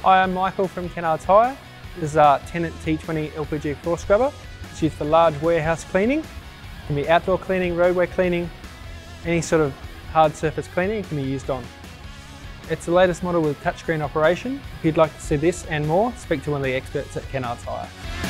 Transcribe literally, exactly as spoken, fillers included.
Hi, I'm Michael from Kennards Hire. This is our Tenant T twenty L P G floor scrubber. It's used for large warehouse cleaning. It can be outdoor cleaning, roadway cleaning, any sort of hard surface cleaning it can be used on. It's the latest model with touchscreen operation. If you'd like to see this and more, speak to one of the experts at Kennards Hire.